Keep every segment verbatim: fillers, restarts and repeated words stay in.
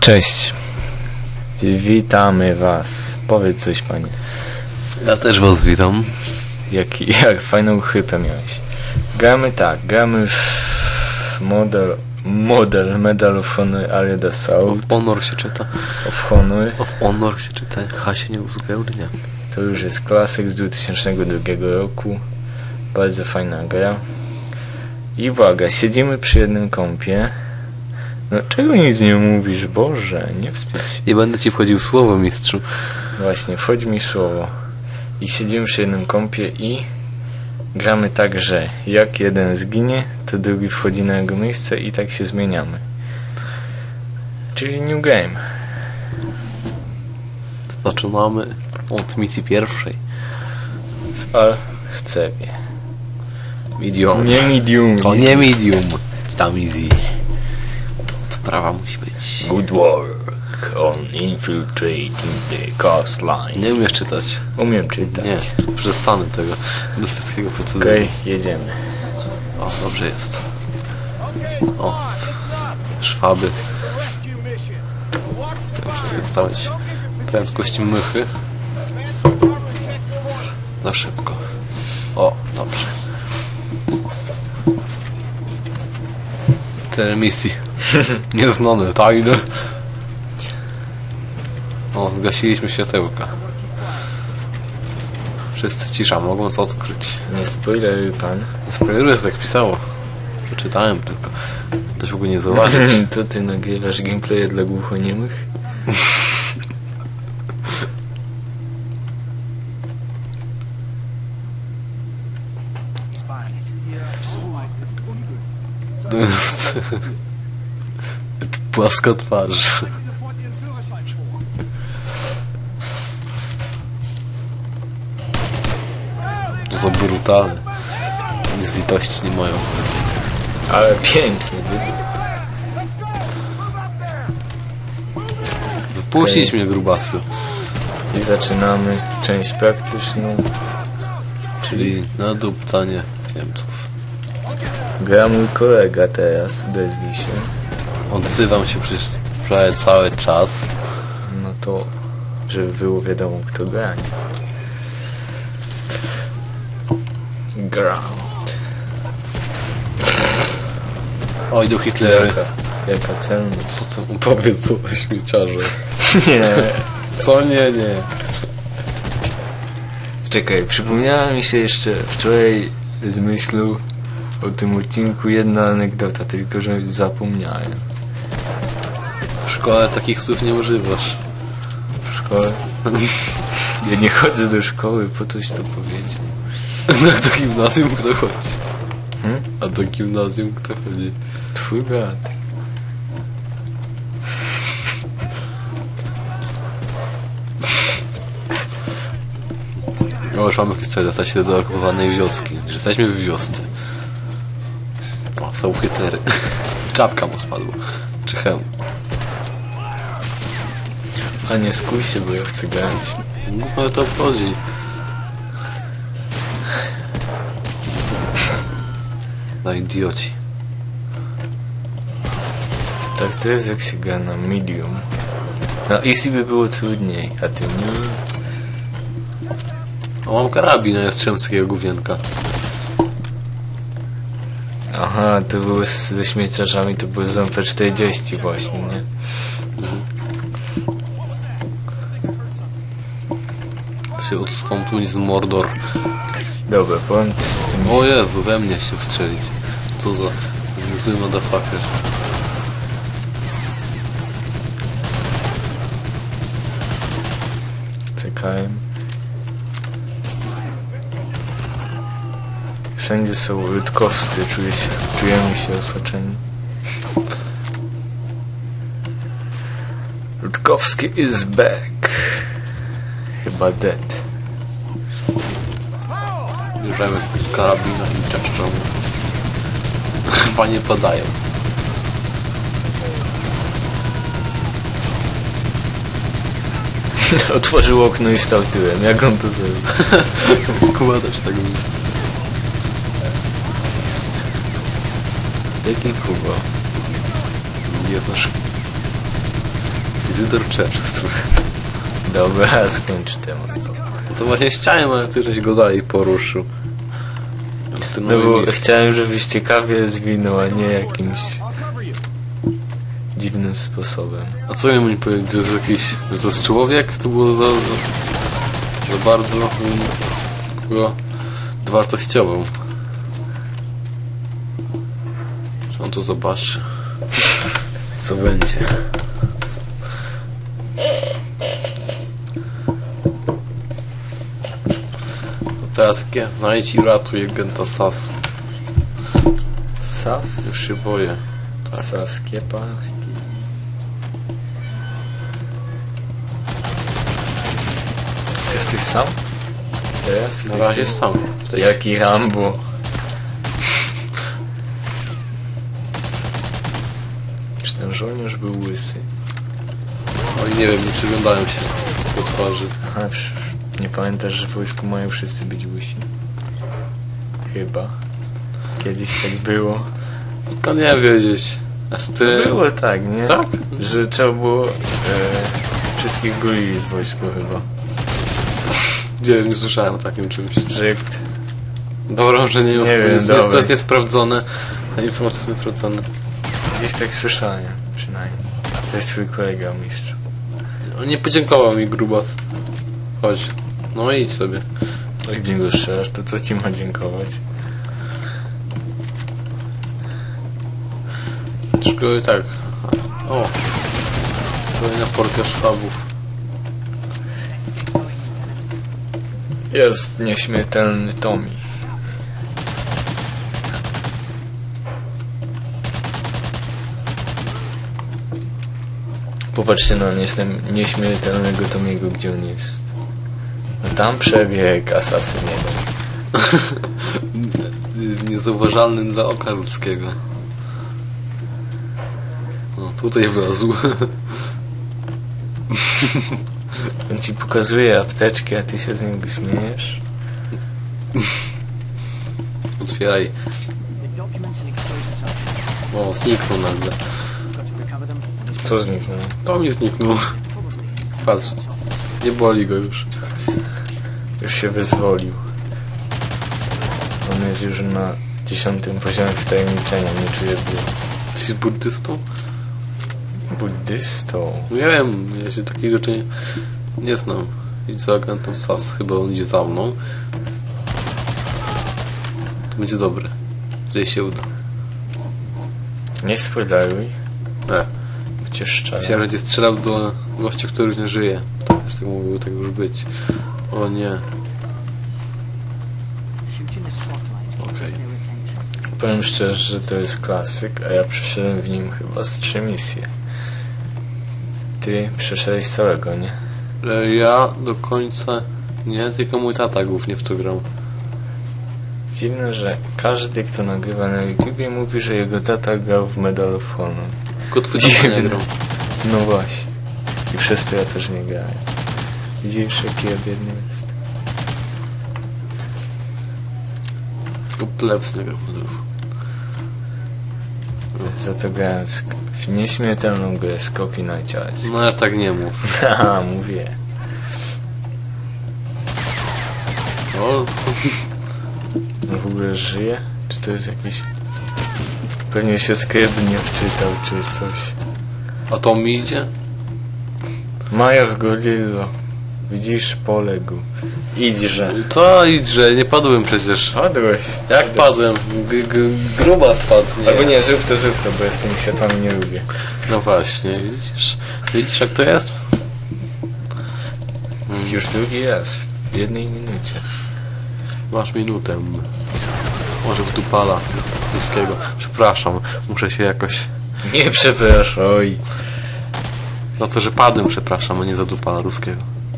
Cześć. Witamy was. Powiedz coś, panie. Ja też was witam. Jak, jak fajną chrypę miałeś. Gramy tak, gramy w model, model Medal of Honor Allied Assault. Of Honor się czyta. Of Honor. Of Honor się czyta. H się nie uzupełnia. To już jest klasyk z dwa tysiące drugiego roku. Bardzo fajna gra. I uwaga, siedzimy przy jednym kompie. No czego nic nie mówisz? Boże, nie wstydź się. Nie będę ci wchodził w słowo, mistrzu. Właśnie, wchodź mi słowo. I siedzimy przy jednym kompie i gramy tak, że jak jeden zginie, to drugi wchodzi na jego miejsce i tak się zmieniamy. Czyli new game. Zaczynamy od misji pierwszej. Ale chcę wie. Medium. Nie medium. To easy. nie medium. Tam easy. Sprawa musi być. Good work on infiltrating the coastline. Nie umiesz czytać. Umiem czytać. Nie, przestanę tego. Bez wszystkiego procedury. Okej, okay, jedziemy. O, dobrze jest. O, szwaby. Muszę sobie ustawić prędkość mychy. Za szybko. O, dobrze. Tyle misji. Nieznane, tajne. O, zgasiliśmy światełka. Wszyscy cisza, mogą co odkryć. Nie spoileruj pan. Nie spoileruję, tak pisało. Przeczytałem tylko. Ktoś mógł nie zauważyć. To ty nagrywasz gameplaye dla głuchoniemych? To jest płaska twarz. To są brutalne. Nic litości nie mają. Ale pięknie wybuch. Wypuścić Okay. mnie, grubasy. I zaczynamy część praktyczną. Czyli nadupcanie Niemców. Gra mój kolega teraz, bezwij się. Odzywam się przecież prawie cały czas. No to, żeby było wiadomo kto gra. Ground. Oj, do Hitlery. Jaka, jaka celność. Potem opowiedz co o śmieciarze. Nie. Co? Nie, nie. Czekaj, przypomniała mi się jeszcze wczoraj z myślą o tym odcinku jedna anegdota, tylko że zapomniałem. W szkole takich słów nie używasz. W szkole? Ja nie chodzę do szkoły, po coś to powiedział. No, do gimnazjum kto chodzi? Hmm? A do gimnazjum kto chodzi? Twój brat. No już mamy chcę dostać się do okupowanej wioski. Że jesteśmy w wiosce. O, są Hitlery. Czapka mu spadła. Czy hełm. A nie skuj się, bo ja chcę grać. No to to obchodzi. Za idioci. Tak to jest jak się gra na medium. Na easy by było trudniej, a ty nie. O, mam karabin, a ja strzelam z takiego gówienka. Aha, to było z, ze śmieciarzami, to było z M P czterdzieści właśnie, nie? Się odskąpnąć z Mordor. Dobra, powiem z tym... O Jezu, we mnie się strzelić. Co za zły motherfucker. C K M. Wszędzie są ludkowscy, czuję się, czujemy się osaczeni. Ludkowski is back. Chyba dead. Bierzemy karabina i czaszczą. Chyba nie padają. Otworzył okno i stał tyłem. Jak on to zrobił? Kuba też tak mówi. Jaki Kuba? Nie znasz Izydor Czerstw. Dobra, skończ temat. No to właśnie chciałem, ale ty żeś go dalej poruszył. No bo chciałem, żebyś ciekawie zwinął, a nie jakimś dziwnym sposobem. A co miałem mi powiedzieć, że to jakiś, że to jest człowiek? To było za, za, za bardzo um, było wartościową. Czy on to zobaczy? Co będzie? To teraz jak ja znajdź i ratuj agenta Sasu. Sas? Już się boję. Tak. Saskiepa. Ty jesteś sam? Teraz? Na razie sam. Jaki Rambo? Czy ten żołnierz był łysy? Oj, nie wiem, nie przyglądałem się po twarzy. Aha, przecież nie pamiętasz, że w wojsku mają wszyscy być łysi? Chyba. Kiedyś tak było. Skąd nie wiedzieć? Aż ty... Było tak, nie? Tak? Że trzeba było e, wszystkich guli w wojsku chyba. Gdzie nie słyszałem o takim czymś. Że jak... Ty... Dobra, że nie, Nie nie wiem, jest, dobra. to jest niesprawdzone. A informacje są niesprawdzone. Gdzieś tak słyszałem, przynajmniej. To jest twój kolega, mistrz. On nie podziękował mi, grubas. Chodź. No idź sobie. Jak w niego strzelasz, to co ci ma dziękować? Tylko i tak. O! Kolejna porcja szwabów. Jest nieśmiertelny Tommy. Popatrzcie na jestem nieśmiertelnego Tomiego, gdzie on jest. No tam przebieg asasyn jeden. Jest niezauważalny dla oka ludzkiego. No, tutaj wlazł. On ci pokazuje apteczki, a ty się z niego śmiejesz? Otwieraj. O, zniknął nagle. Co zniknął? To mi zniknął. Patrz. Nie boli go już. Już się wyzwolił. On jest już na dziesiątym poziomie wtajemniczenia, nie czuje bólu. Ty jest buddystą? Buddystą. Nie wiem, ja się takich rzeczy nie, nie znam. Idź za agentem Sas, chyba on idzie za mną. To będzie dobre. Jeżeli się uda. Nie spoileruj. E. Bo cię szczerze. Myślałem, że będzie strzelał do gościa, który już nie żyje. Tak, tak mogło tak już być. O nie. Okej. Powiem szczerze, że to jest klasyk, a ja przeszedłem w nim chyba z trzy misje. Ty przeszedłeś całego, nie? E, Ja do końca nie, tylko mój tata głównie w to grał. Dziwne, że każdy, kto nagrywa na YouTubie, mówi, że jego tata grał w Medal of Honor. Tylko twój tata nie grał. No właśnie. I przez to ja też nie grałem. Widzisz, jaki ja biedny jest. Tylko plebs nie grał w modelu. Za to grałem w, sk- w nieśmiertelną grę Skoki narciarskie. No ja tak nie mów. Haha, mówię. O, On w ogóle żyje? Czy to jest jakiś... Pewnie się skrypt nie wczytał, czy coś. a to mi idzie? Major Gorillo. Widzisz, poległ. Idźże. Co idźże, nie padłem przecież. Padłeś. Jak padłem? G -g gruba spadł. Nie. Albo nie, zrób to, zrób to, bo ja z tymi światłami nie lubię. No właśnie, widzisz? Widzisz jak to jest? Już drugi raz, w jednej minucie. Masz minutę. Może w dupala ruskiego. Przepraszam, muszę się jakoś... Nie przepraszaj. Za to, że padłem, przepraszam, a nie za dupala ruskiego.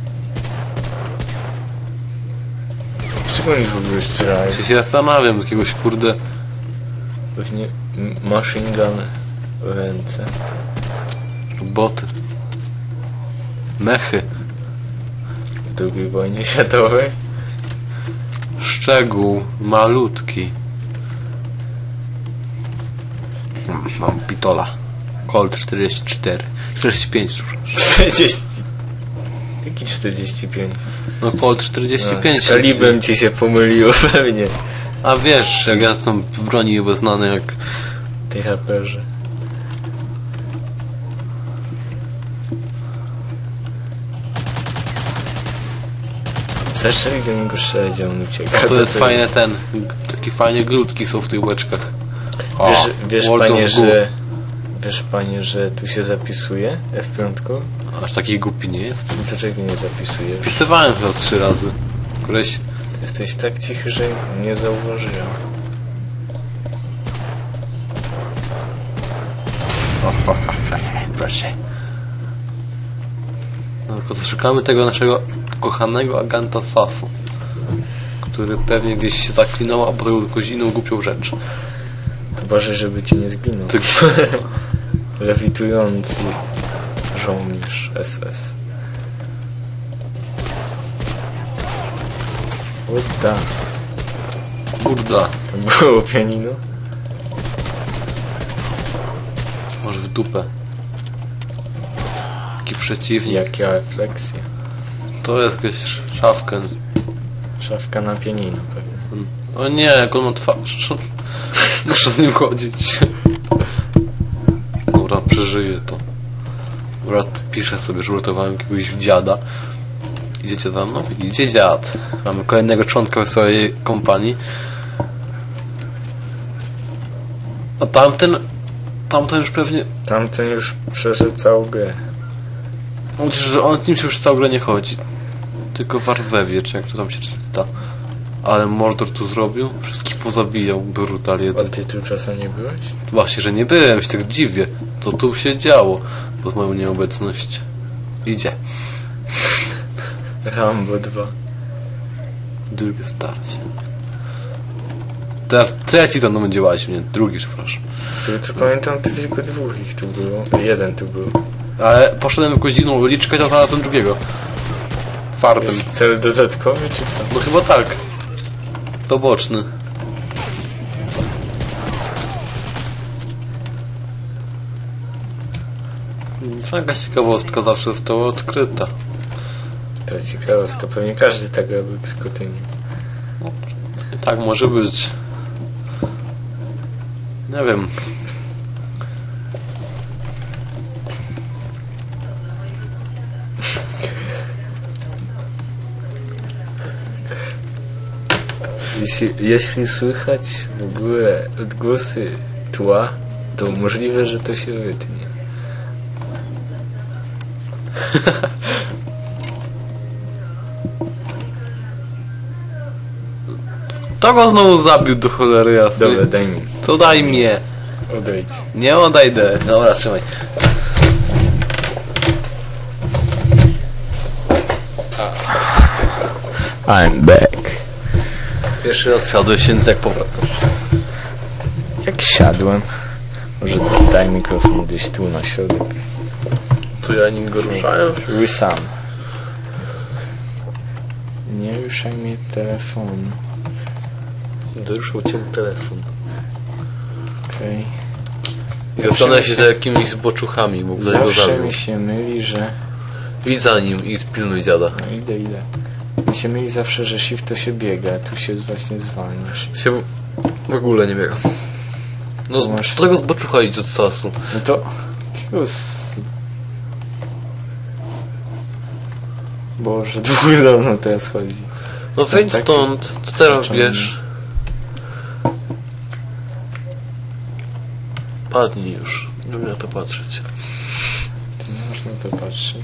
Czego oni w ogóle strzelają? Ja się zastanawiam, jakiegoś kurde... Pewnie m- machine gun w ręce. Boty. Mechy. W drugiej wojnie światowej. Szczegół malutki. Mm, Mam pitola. Colt czterdzieści cztery. czterdzieści pięć, przepraszam. czterdzieści. Jaki czterdzieści pięć? No Colt czterdzieści pięć. No, z kalibrem ci się pomyliło pewnie. A wiesz, jak ja jestem w broni obeznany jak... Ty raperze. Zaczęli do niego strzelać, a on ucieka. To Co jest fajny ten, taki fajnie glutki są w tych łeczkach. O, Wiesz, wiesz World panie, of Goo. że... Wiesz panie, że tu się zapisuje F pięć? Aż taki głupi nie jest. Dlaczego nie zapisujesz? Wpisywałem chyba trzy razy. Koleś... Jesteś tak cichy, że nie zauważyłem. Proszę. No tylko szukamy tego naszego kochanego agenta Sasu, który pewnie gdzieś się zaklinował, a potem jakąś inną głupią rzecz. Uważaj, żeby ci nie zginął. Tylko... Lewitujący żołnierz S S. Udda. Kurda. To było pianino? Może w dupę. Taki przeciwnik. Jaka refleksja. To jest jakaś szafka. Szafka na pianino pewnie. O nie, jak on ma twarz. Muszę z nim chodzić. Dobra, przeżyję to. Dobra, piszę sobie, że uratowałem jakiegoś dziada. Idziecie za mną? Idzie dziad. Mamy kolejnego członka w swojej kompanii. A tamten... Tamten już pewnie... Tamten już przeszedł całą grę. Myślę, że on z nim się już całą grę nie chodzi. Tylko w Arwewie, czy jak to tam się czyta. Ale Mordor tu zrobił. Wszystkich pozabijał. Brutal A jeden. ty tu czasem nie byłeś? Właśnie, że nie byłem, się tak dziwię. To tu się działo pod moją nieobecność. Idzie. Rambo dwa. Drugie starcie. Teraz trzeci to no będzie łaźnie. Drugi, przepraszam. Z tego co pamiętam, to tylko dwóch ich tu było. Jeden tu był. Ale poszedłem w jakąś dziwną uliczkę, to znalazłem drugiego. Fartem. Jest cel dodatkowy, czy co? No chyba tak. Poboczny. Jakaś ciekawostka zawsze została odkryta. To jest ciekawostka. Pewnie każdy tak robił, tylko ty nie. Tak może być. Nie wiem. Jeśli, jeśli słychać w ogóle odgłosy tła, to możliwe, że to się wytnie. To go znowu zabił do cholery jasnej. Dobra, daj mi. To daj mnie. Odejdź. Nie odejdę. Dobra, trzymaj. I'm back. Pierwszy raz siadłeś, więc jak powracasz? Jak siadłem, może daj mikrofon gdzieś tu na środek. To ja nim go ruszają? Rysam. Nie ruszaj mnie telefonu. Doruszył cię telefon. Okej. I oglądaj się za jakimiś zboczuchami, bo ktoś go Zawsze zabił. mi się myli, że... Idź za nim i pilnuj dziada. No idę, idę. Mi się myli zawsze, że shift to się biega, a tu się właśnie zwalniasz. Się w, w ogóle nie biega. No z, Masz- do tego zboczucha idź od sasu. No to... jakiego z... Boże, dwóch za mną teraz chodzi. No To wyjdź taki- stąd, co teraz Zaczynamy. wiesz? Padnij już, nie umiem na to patrzeć. To nie można to patrzeć.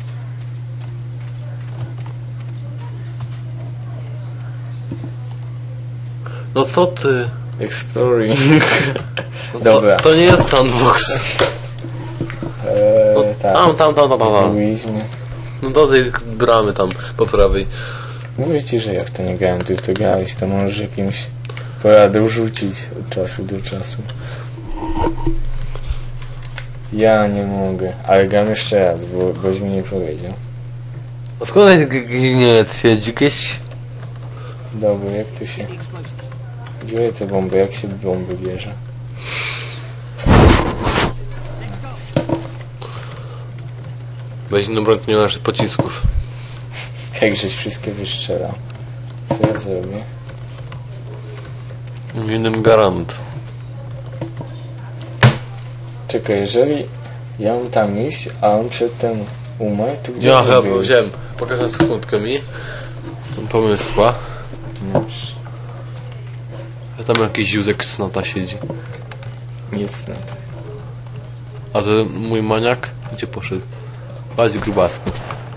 No co ty? Exploring. No Dobra. To, to nie jest sandbox. Eee, No, tak. tam, tam, tam, tam, tam. Mówiliśmy. No do tej bramy tam, po prawej. Mówię ci, że ja w to nie grałem, ty w to grałeś, to możesz jakimś poradę rzucić od czasu do czasu. Ja nie mogę, ale gram jeszcze raz, bo boś mi nie powiedział. A skąd ten gniec siedzi? Jakieś... Dobra, jak tu się... Biorę te bomby, jak się bomby bierze? Weź inną broń, nie masz pocisków. Jak żeś wszystkie wystrzelał. Co ja zrobię? Jeden garant. Czekaj, jeżeli ja mam tam iść, a on przedtem umarł, to gdzie Ja on chyba był? wziąłem. Pokażę sekundkę mi. Mam pomysła. Masz. A tam jakiś Józek cnota siedzi. Nic na to. A ten mój maniak? Gdzie poszedł? Chodź grubasku.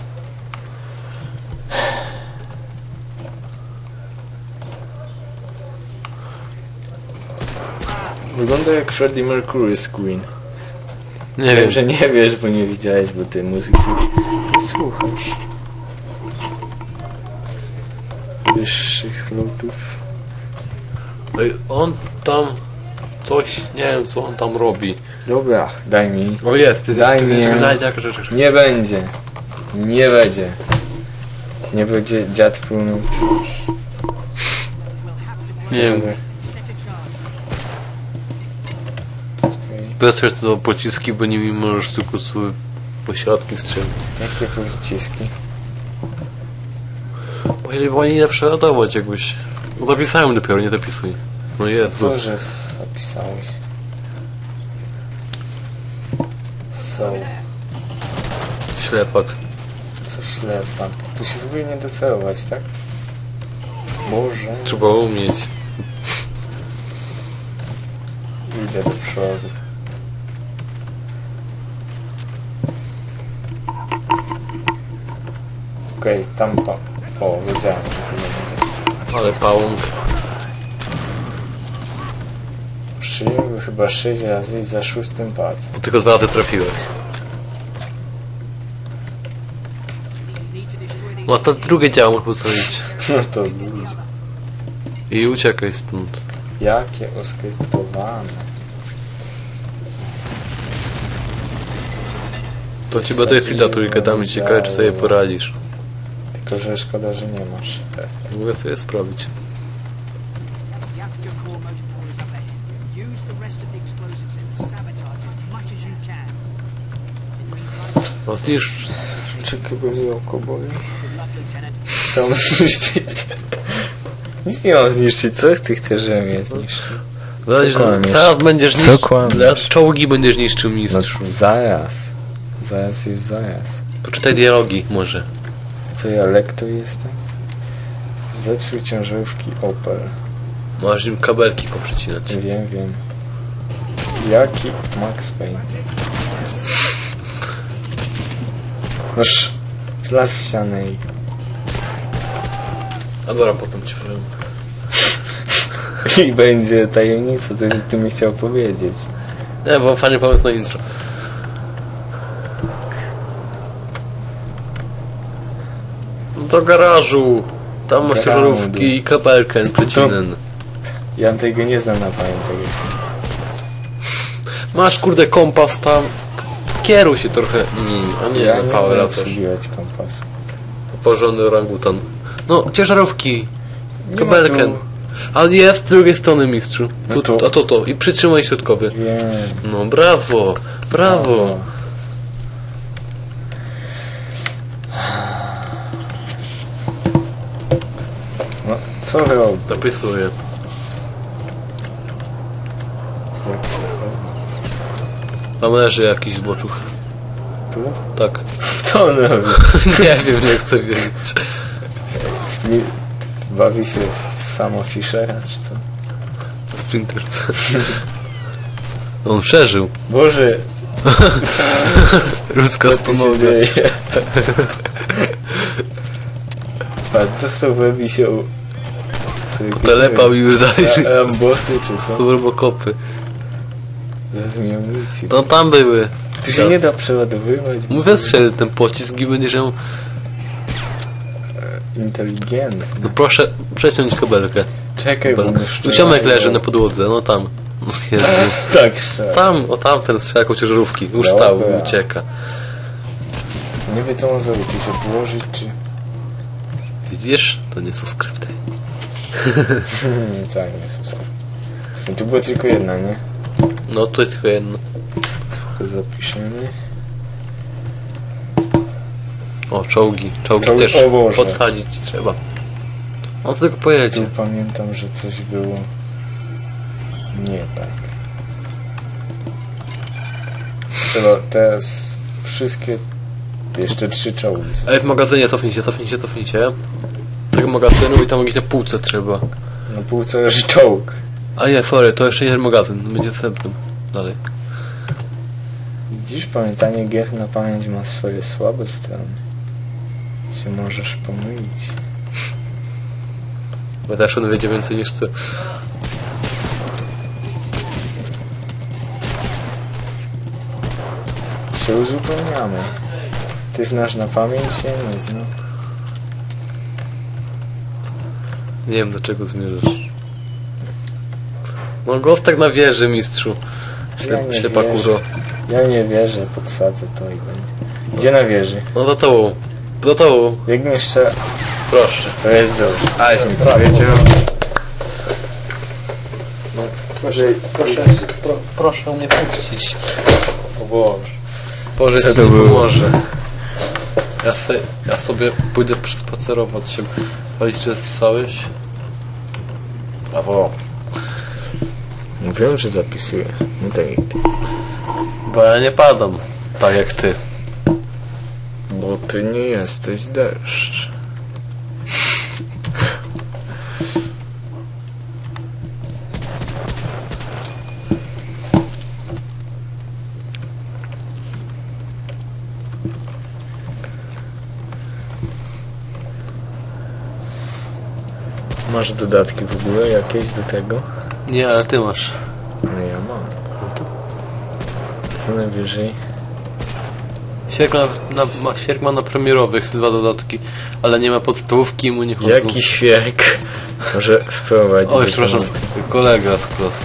Wygląda jak Freddie Mercury z Queen. Nie Wiem, wiem. że nie wiesz, bo nie widziałeś, bo ty muzyki nie słuchasz. Wyższych lutów. Ej, on tam coś, nie wiem co on tam robi. Dobra, daj mi. O jest, ty Daj mi. Daj, daj, daj, Nie będzie. Nie będzie. Nie będzie dziad plunął. Nie wiem. Patrzę to pociski, bo nie mi możesz tylko swoje pośrodki strzelić. Jakie pociski? Bo jeżeli było nie przeładować jakbyś. No zapisałem dopiero, nie zapisuj. No jest. Co, że zapisałeś? So, Ślepak. co ślepa. Tu się w ogóle nie docelować, tak? Boże. Trzeba umieć. Idę do przodu. Okej, okay, tam pa... O, wiedziałem, że tu nie będzie. Ale pałąk. Przyjął chyba sześć razy i za szóstym padł. Bo tylko dwa razy trafiłeś. No to drugie działo można postawić. No to ludzie. I uciekaj stąd. Jakie oskryptowane. To ci to jest chwila trójkę, damy ci ciekawe, czy sobie poradzisz. Tylko, że szkoda, że nie masz. Mogę sobie sprawić. No zniszcz. Czekaj, bo mi oko boli. Co mam zniszczyć? Nic nie mam zniszczyć. Co ty chcesz, żebym je zniszczył? Zaraz, kłamiesz? zaraz będziesz Co niszczył. kłamiesz? Czołgi będziesz niszczył, No mistrzu. zaraz. Zaraz jest zaraz. Poczytaj dialogi może. Co ja, lekto jestem? Zepsuł ciężarówki Opel. Masz im kabelki poprzecinać. Wiem, wiem. Jaki Max Payne? Noż, las w ścianę i... A dobra, potem ci powiem. I będzie tajemnica, to że ty mi chciał powiedzieć. Nie, bo fajny pomysł na intro. Do garażu. Tam masz Garażu. ciężarówki i kabelkę przecinen. Ja tego nie znam na pamięć. Masz kurde kompas tam. Kieruj się trochę nim, a nie Ja na nie power umiem up. przybiłać kompasu. Porządny orangutan. No, ciężarówki. Nie Kabelkę. ma tu. Ale jest z drugiej strony, mistrzu. No Tu, to- a to to. I przytrzymaj środkowy. Wiem. No, brawo. Brawo. No, co robi? Zapisuję. Jak się robi? Tam leży jakiś zboczuch. Tu? Tak. Co on robi? Nie wiem, nie chcę wiedzieć. Spi- Bawi się w samo Fischera, czy co? Sprinter. On przeżył. Boże, Ludzka co tu się stonoga. dzieje? Patrz, dostał w łeb i się... u- to sobie Telepał i już dalej. A- Ambosy, czy co? Są robokopy. Zaraz mi amunicję. No tam były. Tu się nie da przeładowywać. bo Mówię, strzel ten pocisk i będziesz ją... Inteligentny. No proszę, przeciąć kabelkę. Czekaj, bo mnie Tu ziomek leży na podłodze, no tam. No Jezu. Tak, szef. Tam, o tamten strzela koło ciężarówki. Już Dobra. stał i ucieka. Nie wiem, co on zrobić, czy się położyć, czy... Widzisz? To nie są skrypty. tak, nie są. Tu była tylko jedna, nie? No tutaj tylko jedno. Trochę zapiszemy. O, czołgi. Czołgi Czołg- też o Boże. podsadzić trzeba. On tylko pojedzie. Tu pamiętam, że coś było nie tak. Trzeba teraz wszystkie... Jeszcze trzy czołgi. Ej, w magazynie cofnijcie, cofnijcie, cofnijcie. Tego magazynu i tam gdzieś na półce trzeba. No półce leży czołg. A nie, sorry, to jeszcze nie jest magazyn, będzie następnym. Dalej. Widzisz, pamiętanie gier na pamięć ma swoje słabe strony. Się możesz pomylić. Bo też on wiedzie więcej niż ty. Się uzupełniamy. Ty znasz na pamięć, ja nie znam. Nie wiem do czego zmierzasz. No ghost tak na wieży, mistrzu. Ślep, Ja nie ślepa wierzę. kuro. Ja nie wierzę, podsadzę to i będzie. Gdzie na wieży? No za tobą. Za tobą. Jak jeszcze... Proszę. To jest dobrze. Aś mi powiedział. No, proszę, proszę, pro, proszę mnie puścić. O Boże. Boże, Co ci to nie było? pomoże. Ja, se, ja sobie pójdę przespacerować się. Chodź, czy zapisałeś? Brawo. Mówiłem, że zapisuję. Nie tak jak ty. Bo ja nie padam. Tak jak ty. Bo ty nie jesteś deszcz. Masz dodatki w ogóle jakieś do tego? Nie, ale ty masz. No ja mam. Co najwyżej? Sierk ma na, ma, Sierk ma na premierowych dwa dodatki, ale nie ma podstawówki i mu nie chodzą. Jaki świerk może wprowadzić Oj, do przepraszam, tematu? kolega z klasy.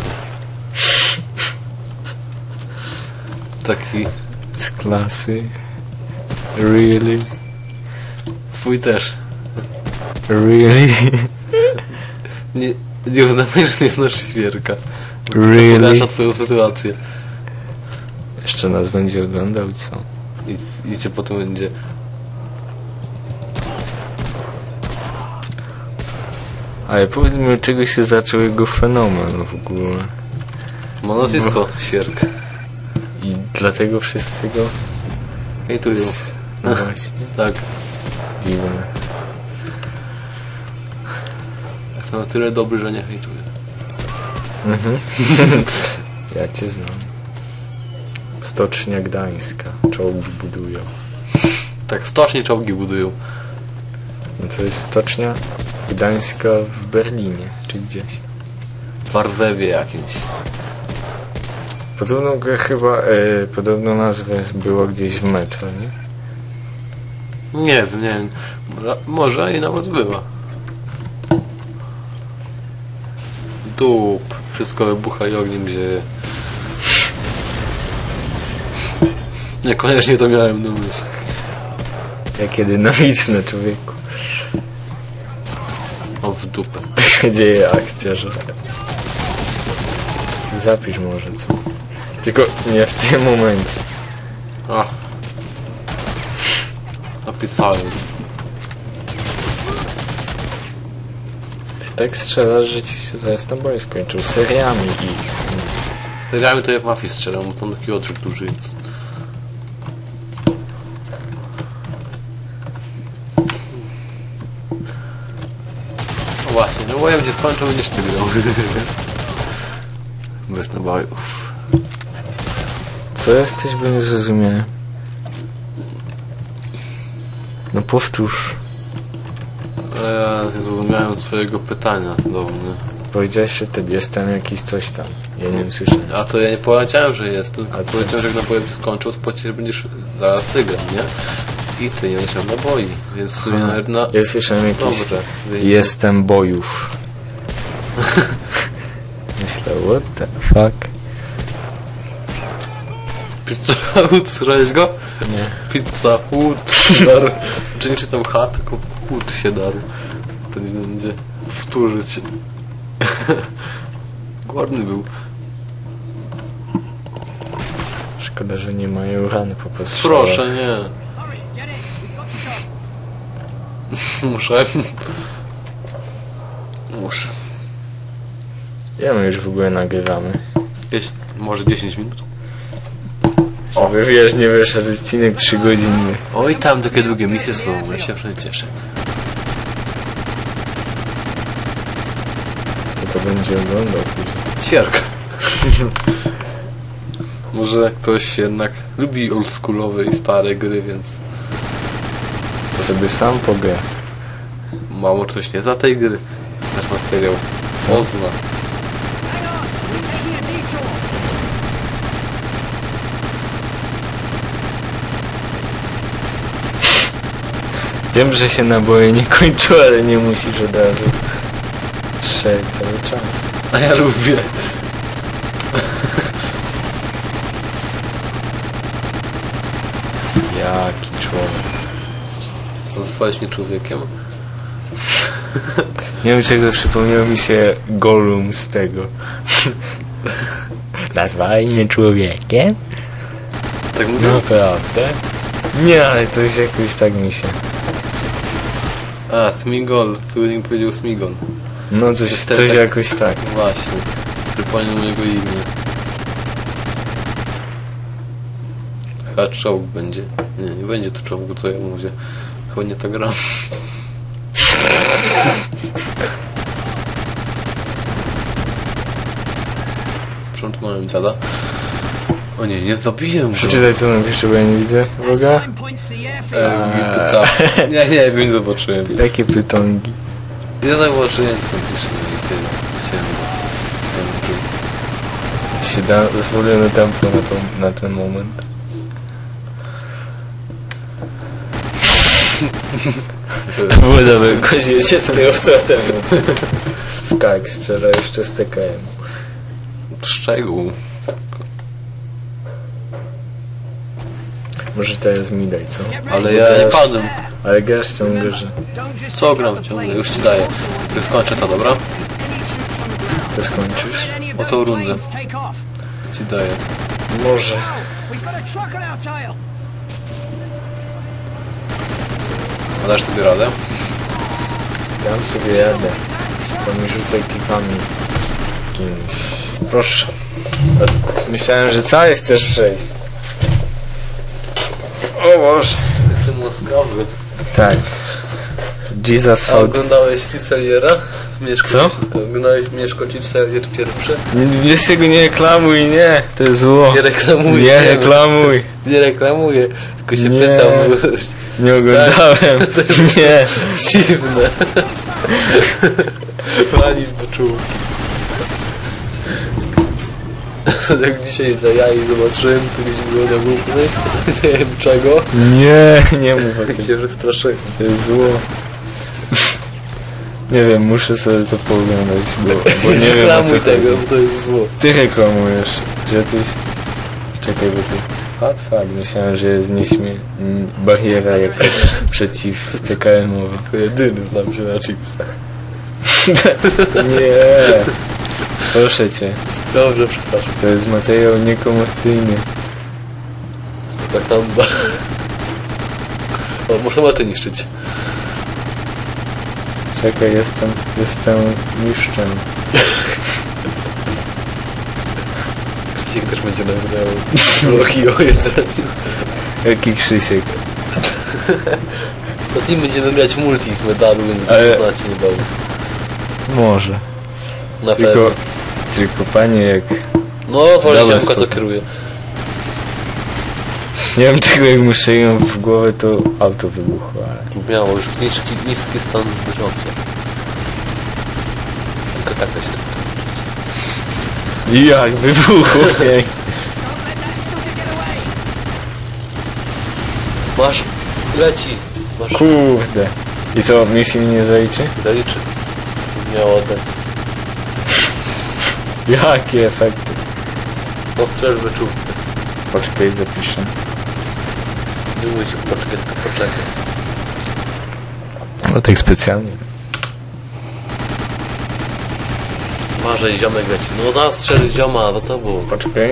Taki... Z klasy? Really? Twój też. Really? Nie, nie uznawaj, że nie znasz świerka. Really? Pogarsza twoją sytuację. Jeszcze nas będzie oglądał i co? I, i cię potem będzie... Ale powiedz mi, od czego się zaczął jego fenomen w ogóle. Ma nazwisko Świerk. I dlatego wszyscy go... Hejtują. No właśnie, Tak. dziwne. Jestem na tyle dobry, że nie hejtuję. Mhm. Ja cię znam. Stocznia Gdańska. Czołgi budują. Tak, w stoczni czołgi budują. No to jest stocznia Gdańska w Berlinie, czy gdzieś tam. W Warzewie jakimś. Podobno go chyba, e, podobno nazwę było gdzieś w metro, nie? Nie wiem, nie wiem. Może, może i nawet była. Dup. Wszystko wybucha i ogniem zieje. Niekoniecznie to miałem na myśli. Jakie dynamiczne, człowieku. O, w dupę. się dzieje akcja, że... Zapisz może, co? Tylko nie w tym momencie. A. Napisałem. Ty tak strzelasz, że ci się zaraz naboje skończył. Seriami i... Seriami to ja w mafii strzelam, bo tam taki odrzut duży jest. No właśnie, no bojem się skończył, będziesz ty grał. Bez nabojów. Co jesteś, bo nie zrozumiałem? No powtórz. Ale ja nie zrozumiałem twojego pytania do mnie. Powiedziałeś, że ty jestem jakiś coś tam. Ja nie usłyszałem. A to ja nie powiedziałem, że jest, tylko A co? powiedziałem, że jak nabojem się skończył, to po ciebie będziesz zaraz ty grał, nie? I ty nie będziesz miał naboi, więc w sumie Aha. nawet na... Ja słyszałem jakiś... Dobrze, wyjdzie. Jestem bojów. Myślę, what the fuck? Pizza Hut, słyszałeś go? Nie. Pizza Hut, dar. Czy nie czytam H, tylko Hut się darł. To nie będzie wtórzyć. Głodny był. Szkoda, że nie mają rany po prostu. Proszę, nie. Muszę. Muszę. Ja my już w ogóle nagrywamy. Jest może dziesięć minut? Żeby wiesz, nie wyszedł odcinek trzy godziny. Oj, tam takie długie misje są, ja się wszędzie cieszę. To to będzie oglądał później. Ćwierka. Może ktoś jednak lubi oldschoolowe i stare gry, więc To sobie sam pogra. mało ktoś nie za tej gry. Znasz materiał. Co? Mocno. Wiem, że się naboje nie kończą, ale nie musisz od razu strzelać cały czas. A ja lubię. Jaki człowiek. Nazwałeś mnie człowiekiem? Nie wiem czego przypomniał mi się Gollum z tego. Nazwałeś mnie człowiekiem? Tak mówię? Naprawdę? Nie, ale to już jakoś tak mi się. A, Smigol. Słownik powiedział Smigol. No coś, Niestety coś tak. jakoś tak. Właśnie. Przypomniał mojego imię. Chyba czołg będzie. Nie, nie będzie to czołgu, co ja mówię. Chyba nie tak gram. Sprzątnąłem dziada. O nie, nie zabiję go. Przeczytaj co napisze, bo ja nie widzę wroga. Eee, pyta. Nie, nie, go nie zobaczyłem. Takie pytongi. Nie zobaczyłem, co napisze. I tyle. To się... ten- Się da zwolnione tempo na, to, na ten moment. To było dobre, kozie się z kierowcą temu. Tak, strzela jeszcze z T K M. Szczegół. Może teraz mi daj, co? Ale ja nie padłem. Ale grasz ciągle, że... Co gram ciągle? Już ci daję. Już skończę to, dobra? Co skończysz? Oto rundę. Ci daję. Może. A dasz sobie radę? Dam sobie jadę. To mi rzucaj tipami kimś. Proszę. Myślałem, że cały chcesz przejść. O Boże. Jestem łaskawy. Tak. Jesus A Hout. oglądałeś Chipseliera? Mieszko, Co? Oglądałeś Mieszko Chipselier pierwszy? Wiesz tego nie reklamuj, nie. To jest zło. Nie reklamuję. Nie reklamuj. Nie reklamuję. Tylko się Nie. pytam, bo... Nie oglądałem. Nie. Dziwne. Pani poczuł. Jak dzisiaj na jaj zobaczyłem, to gdzieś było na główny. Nie wiem czego. Nie, nie mów o Tak tym. się wystraszyłem. To jest zło. Nie wiem, muszę sobie to pooglądać, bo, bo nie Nie wiem o co reklamuj tego, chodzi. bo to jest zło. Ty reklamujesz, że coś... Czekaj, bo tu... Fat, fat. Myślałem, że jest nieśmie... m, bariera jakaś przeciw C K M-owi. Tylko jedyny znam się na chipsach. Nie. Proszę cię. Dobrze, przepraszam. To jest materiał niekomercyjny. Propaganda. O, można maty niszczyć. Czekaj, jestem... Jestem mistrzem. Krzysiek też będzie nagrywał vlogi o jedzeniu. Jaki Krzysiek. To z nim będziemy grać multi w medalu, więc Ale- go znacie niebawem. Może. Na Tylko... pewno. Tylko panie jak... No, wolę Dobra, ziomka, co spoko. kieruje. Nie wiem czego jak mu strzeliłem w głowę, to auto wybuchło, ale... Miało już niski, niski stan zdrowia. Tylko tak to się tak. Jak wybuchło, pięknie. Masz, leci. Masz, Kurde. I co, misji mi nie zaliczy? zaliczy. Miało oddać. Jakie efekty? No strzel wyczuł. Poczekaj, zapiszę. Nie mówię ci poczekaj, tylko poczekaj. No tak specjalnie. Uważaj, ziomek leci. No zastrzel zioma, za tobą. Poczekaj.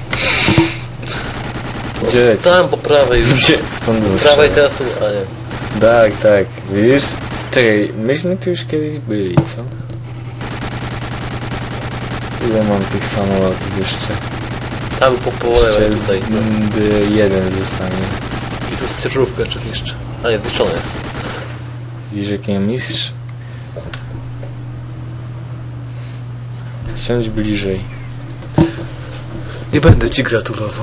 Gdzie leci? Tam po prawej już. Gdzie? Skąd Po był prawej strzał? teraz, a nie. Tak, tak, widzisz? Czekaj, myśmy tu już kiedyś byli, co? Ile mam tych samolotów jeszcze? Tam po połowę Jeszcze tutaj. No. d- jeden zostanie. I tu jest ciężarówka jeszcze zniszczy. A nie, zniszczona jest. Widzisz jaki ja mistrz? Siądź bliżej. Nie będę ci gratulował.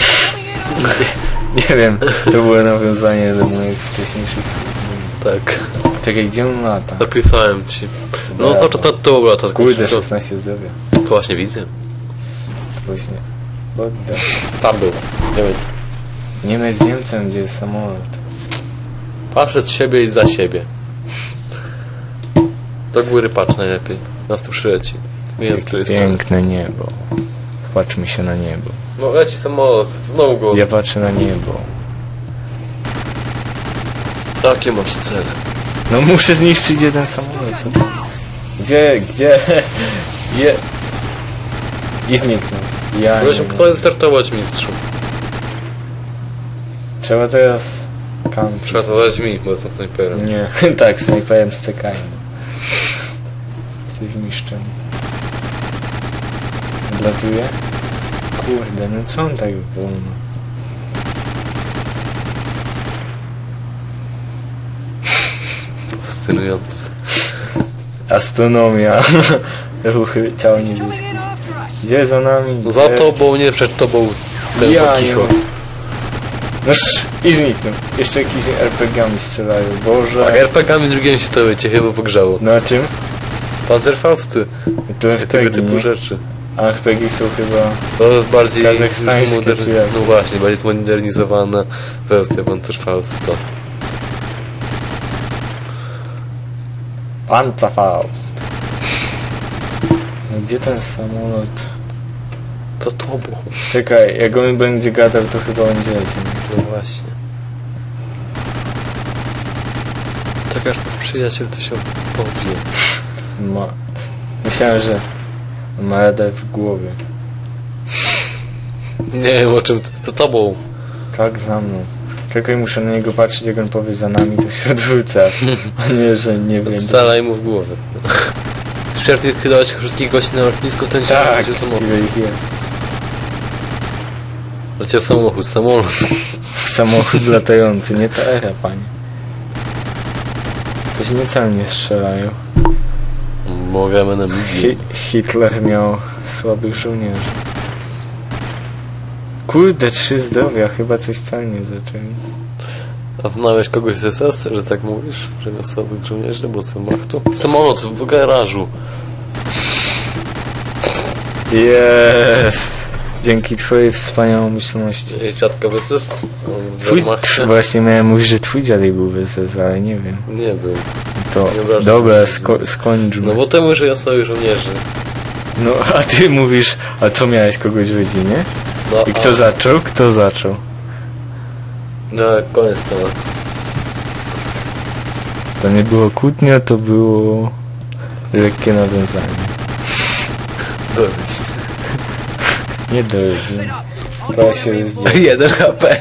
Nie wiem, to było nawiązanie do moich wcześniejszych słów. Tak. Czekaj, gdzie on lata? Napisałem ci. No Dobra. to to to było to. Kurde, to, szesnaście zdrowia. to właśnie widzę. Właśnie. Odda. Tam był. Niemiec. Niemiec z Niemcem, gdzie jest samolot. Patrz przed siebie i za siebie. Do góry patrz najlepiej. Nas tu przyleci. Nie wiem, z której strony. Piękne niebo. Patrzmy się na niebo. No leci samolot. Znowu go. Ja patrzę na niebo. Jakie masz cele? No muszę zniszczyć jeden samolot. Co to? Gdzie, gdzie? Je... I zniknął. Ja Możesz nie mu wiem. sobie wystartować, mistrzu. Trzeba teraz... kampić. Trzeba to dać mi, bo jestem snajperem. Nie, tak, snajperem z C K M. Jesteś mistrzem. Odlatuje? Kurde, no co on tak wolno? Fascynujący. Astronomia. Ruchy, ciało niebieskie. Gdzie za nami? No za Gdzie? tobą, nie przed tobą. Ten Ja ja nie kicho. mam. No sz- i zniknął. Jeszcze jakimiś er pe gami strzelają. Boże. Tak, er pe gami drugiego się to cię chyba pogrzało. Na czym? Panzerfausty. To Tego er pe gie, typu nie? rzeczy. A er pe gie są chyba... To jest bardziej Kazachstańskie zmoder- czy jak? No właśnie, bardziej zmodernizowana wersja Panzerfausta. Panzerfaust. No gdzie ten samolot? To tobą. Czekaj, jak on będzie gadał, to chyba będzie leciał. No właśnie. Czekasz nas przyjaciel, to się powie. Ma... Myślałem, że on ma radę w głowie. Nie wiem o czym, to, to tobą. Tak, za mną. Czekaj, muszę na niego patrzeć, jak on powie za nami, to się odwrócę. A nie, że nie wiem. Scalaj mu w głowę. Szczernie kiedować wszystkich gości na lotnisko, ten się Tak, leciał samochód. ile ich jest. Leciał samochód, samolot. Samochód latający, nie ta era, panie. Coś niecelnie strzelają. Możemy na Hi Hitler miał słabych żołnierzy. Kurde, trzy zdrowia, chyba coś celnie zaczęli. A znałeś kogoś z es es, że tak mówisz? Że miał słabych żołnierzy, bo co ma tu? Samolot w garażu. Jest! Dzięki twojej wspaniałomyślności. Jest dziadka w es es? Twój, tw- właśnie miałem mówić, że twój dziadek był w es es, ale nie wiem. Nie był. To Nie obrażam. dobra, sko skończmy. No bo ty mówisz, że ja słabych żołnierzy. No, a ty mówisz, a co miałeś kogoś w rodzinie? No, I kto a... zaczął? Kto zaczął? No, koniec tematu. To nie było kłótnia, to było lekkie nawiązanie. Dowiedz. Nie do rodzin. To się rozdziela. Jeden ha pe.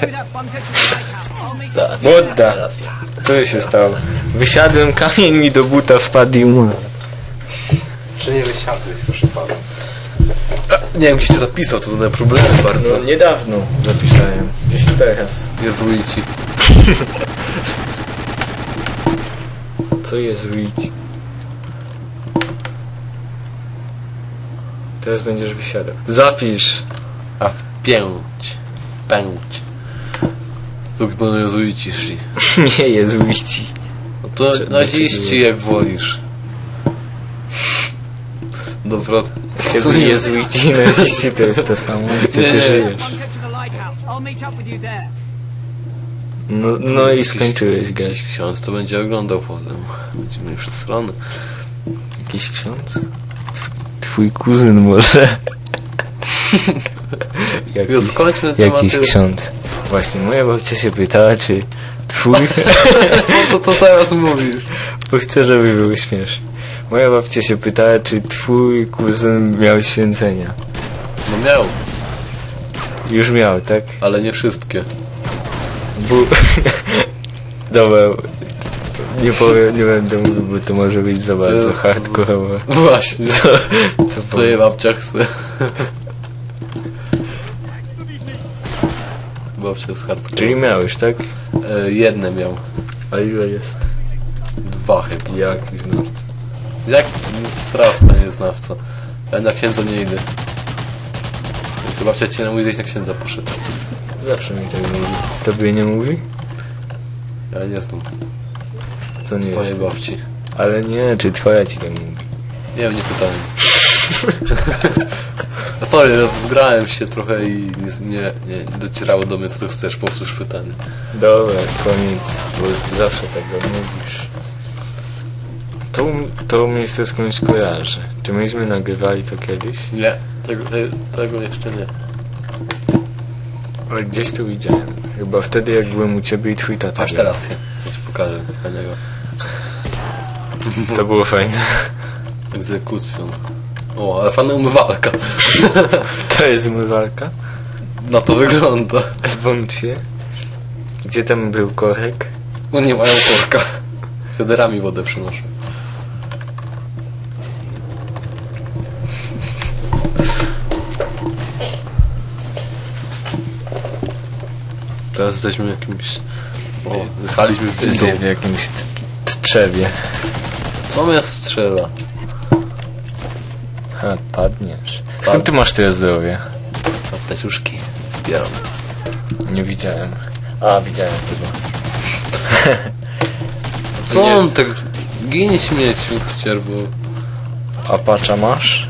Woda! Co się stało? Wysiadłem, kamień mi do buta wpadł i umarł. Czy nie wysiadłeś, proszę pana? Nie wiem, gdzieś to zapisał, to na problemy bardzo. No niedawno zapisałem. Gdzieś teraz. Jezuici. Co jest Luigi? Teraz będziesz wysiadał. Zapisz! A w pięć. Pęć. Dopóki będą jezuici szli. Nie jest Luigi. No to Czy- naziści jak wolisz. Dobra. Co nie jest Luigi, naziści to jest to samo. Gdzie Nie, ty nie. żyjesz? No, no i skończyłeś grać. Jakiś ksiądz to będzie oglądał potem. Będziemy już strony. Jakiś ksiądz? Twój kuzyn może. Jakiś, Skończmy jakiś tematy. ksiądz. Właśnie, moja babcia się pytała, czy twój... Po co to teraz mówisz? Bo chcę, żeby było śmiesznie. Moja babcia się pytała, czy twój kuzyn miał święcenia. No miał, Już miał, tak? ale nie wszystkie. Bo... Dobra, nie powiem, nie będę mówił, bo to może być za bardzo jest- hardkorowe. Właśnie. Co, co Stoję w babciach chce. Babcia jest hardcore. Czyli miałeś, tak? E, jedne miał. A ile jest? Dwa chyba. Jaki znawca? Jak sprawca, nie znawca. Ja na księdza nie idę. To babcia cię na mój wejść na księdza poszedł. Zawsze mi tak mówi. Tobie nie mówi? Ja nie znam To nie twojej jest. babci. Ale nie, czy twoja ci tak mówi? Nie wiem, nie pytałem. No sorry, no, grałem się trochę i nie, nie, nie docierało do mnie, co ty chcesz, powtórz pytanie. Dobra, koniec, bo zawsze tego mówisz. To, to miejsce skądś kojarzę. Czy myśmy nagrywali to kiedyś? Nie, tego, te- tego jeszcze nie. Ale gdzieś to widziałem. Chyba wtedy, jak byłem u ciebie i twój tata. Aż grał. teraz się. Ja ci pokażę fajnego. To było fajne. Egzekucją. O, ale fajna umywalka. To jest umywalka? Na to wygląda. Wątpię. Gdzie tam był korek? No nie mają korka. Wiaderami wodę przynoszę. Teraz jesteśmy jakimś... O, zjechaliśmy w Z dół. w jakimś t- trzewie. Co mnie strzela? Ha, padniesz. Skąd ty masz tyle zdrowie? Apteciuszki. Zbieram. Nie widziałem. A, widziałem chyba. Co Nie. on tak... Ginie śmieciu, cierbo. A pacza masz?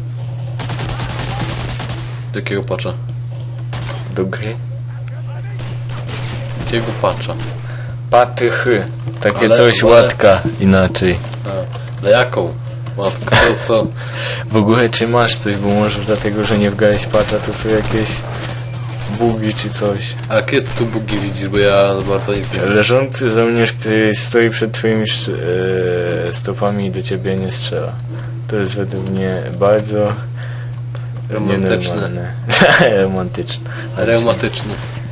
Jakiego pacza? Do gry? Jakiego pacza? Patychy. Takie Ale- coś ale- łatka inaczej. A, na jaką? Matka, to co? W ogóle czy masz coś, bo może dlatego, że nie wgrałeś patcha, to są jakieś bugi czy coś. A kiedy tu bugi widzisz, bo ja bardzo nic nie wiem. Leżący żołnierz, który stoi przed twoimi sz- e, stopami i do ciebie nie strzela. To jest według mnie bardzo Romantyczne. nienormalne. Romantyczne. Ale Reumatyczny.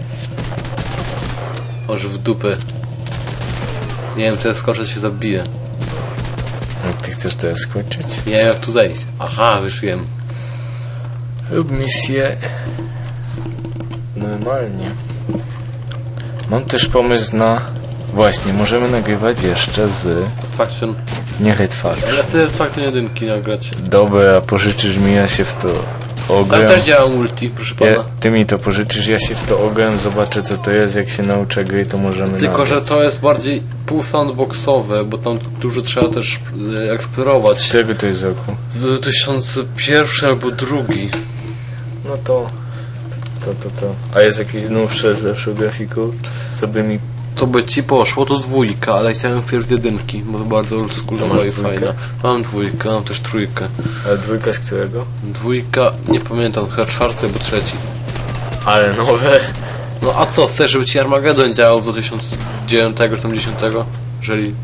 Może w dupę. Nie wiem, czy ja skoczę, się zabiję. Jak ty chcesz teraz skończyć? Nie wiem, jak tu zejść. Aha, już wiem. Rób misję normalnie. Mam też pomysł na... Właśnie, możemy nagrywać jeszcze z... Faction. Nie Red Faction. Ale ty Faction jedynki nagrać. Dobra, pożyczysz mi, ja się w to Tam ogram. też działa multi, proszę pana. Ja, ty mi to pożyczysz, ja się w to ogram, zobaczę co to jest, jak się nauczę gry, to możemy Tylko, że nagrać. to jest bardziej pół sandboxowe, bo tam dużo trzeba też e, Z eksplorować. którego to jest roku? dwa tysiące pierwszy albo drugi. No to... To, to, to. A jest jakieś nowsze z lepszą grafiką? Co by mi... To by ci poszło, to dwójka, ale chciałem wpierw jedynki, bo to bardzo A oldschoolowa masz i dwójkę? fajna. Mam dwójkę, mam też trójkę. A dwójka z którego? Dwójka, nie pamiętam, chyba czwarty albo trzeci. Ale nowe. No a co, chcesz, żeby ci Armageddon działał do tysiąc dziewiątego czy tam dziesiątego? Jeżeli...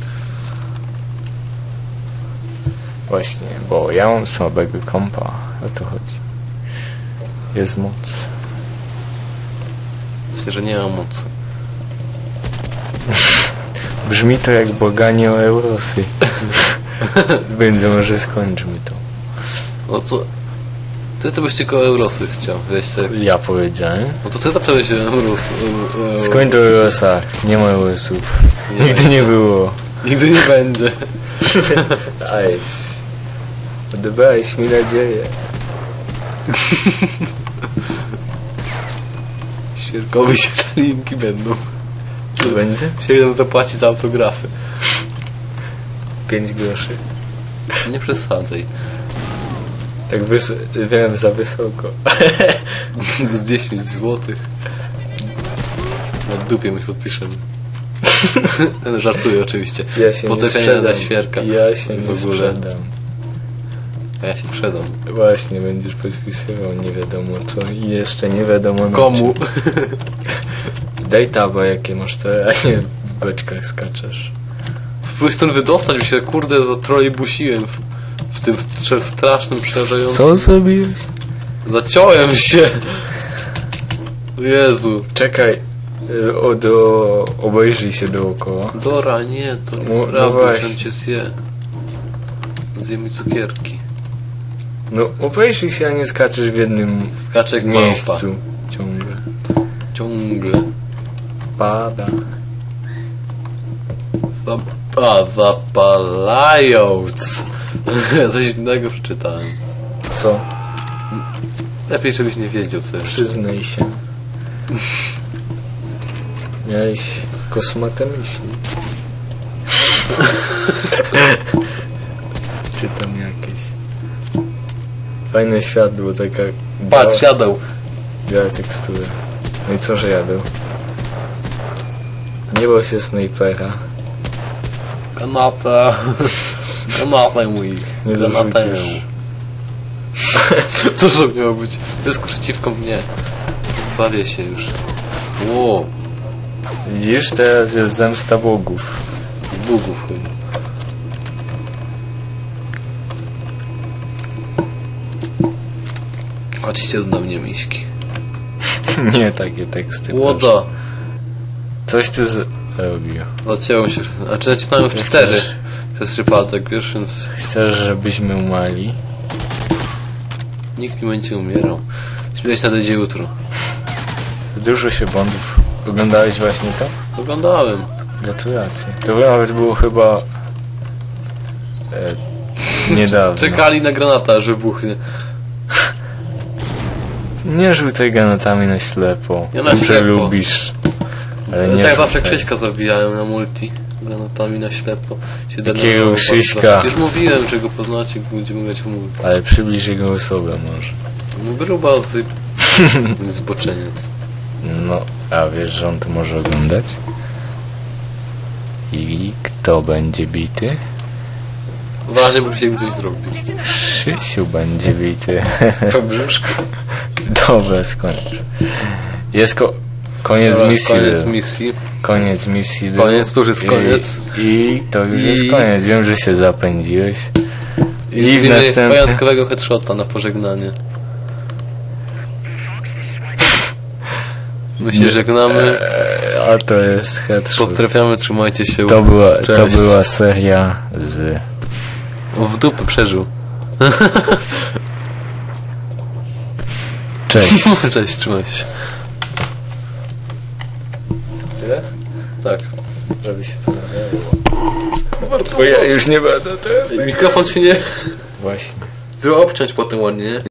Właśnie, bo ja mam słabego kompa. O to chodzi. Jest moc. Myślę, że nie mam mocy. Brzmi to jak błaganie o Eurosy. Więc może skończmy to. No to... Ty to byś tylko Eurosy chciał, wiesz co? Ja powiedziałem. No to ty zacząłeś się Eurosy. e, e, Skończ o Eurosach. Nie ma Eurosów. Nie Nigdy będzie. nie było. Nigdy nie będzie. Dajesz. Odebrałeś mi nadzieję. Świerkowi się te linki będą. Co będzie? Się nam zapłaci za autografy. Pięć groszy. Nie przesadzaj. Tak wys... wiem, za wysoko. Z dziesięć złotych. Na dupie my się podpiszemy. No, żartuję oczywiście. Ja się nie Potępienie sprzedam. dla świerka. Ja się W nie ogóle. sprzedam. A ja się przedam. Właśnie, będziesz podpisywał nie wiadomo co i jeszcze nie wiadomo na Komu? czym. Daj taba, jakie masz te, a nie w beczkach skaczesz. Próbuj stąd wydostać, bo się kurde zatrolejbusiłem w, w tym strze- strasznym, przerażającym... Co zrobiłeś? Zaciąłem się! Jezu. Czekaj, Y, O, do... Obejrzyj się dookoła. Dora, nie, to No, nie no sprawa, właśnie. że cię zje. Zje mi cukierki. No obejrzyj się, a nie skaczesz w jednym Skaczek małpa. miejscu. Ciągle. Ciągle. Pada. Zap a, zapalając. Coś innego przeczytałem. Co? Lepiej, żebyś nie wiedział, co jeszcze. Przyznaj się. Miałeś kosmate myśli. Czy tam jakieś. Fajne światło, taka Patrz, siadał. biała tekstura. No i co, że jadę? Nie bał się snajpera. Kanapę. Kanapę mój. Nie Kanapę. zarzucisz. Co to miało być? To jest przeciwko mnie. Bawię się już. Ło. Widzisz, teraz jest zemsta bogów. Bugów chyba. Chodźcie do mnie, miśki. Nie takie teksty. proszę. Łoda. Coś ty zrobił. Zacięło się. Znaczy nacisnąłem w Chcesz? cztery. Przez przypadek, wiesz, więc Chcesz, żebyśmy umarli? nikt nie będzie umierał. Śmieć nadejdzie jutro. Dużo się bondów. Oglądałeś właśnie to? Oglądałem. Gratulacje. To nawet było chyba... E, niedawno. Czekali na granata, że wybuchnie. Nie rzucaj granatami na ślepo. Ja na Wiem, że ślepo. lubisz. Ale nie Tak zawsze rzucaj. Krzyśka zabijałem na multi. Granatami na ślepo. Się Jakiego denerwował Krzyśka? bardzo. Już mówiłem, że go poznacie, jak będziemy grać w multi. Ale przybliż jego osobę może. No gruba z... zboczeniec. No, a wiesz, że on to może oglądać? I kto będzie bity? Ważne, by się coś zrobił. Krzysiu będzie bity. Po brzuszku. Dobra, skończ. Jest ko koniec Dobra, misji. Koniec był. misji. Koniec misji. był. Koniec, to już jest koniec. I, i to już I- jest koniec. Wiem, że się zapędziłeś. I, I, w robimy następnym... pajątkowego headshota na pożegnanie. My się żegnamy. A to jest headshot. Pozdrawiamy, trzymajcie się. To była, to Cześć. była seria z... O, w dupę przeżył. Cześć. Cześć, trzymaj się. Tyle? Tak. Żeby się to nagrało. Bo ja już nie będę teraz. Mikrofon się nie... Właśnie. Zrób obciąć potem ładnie, nie?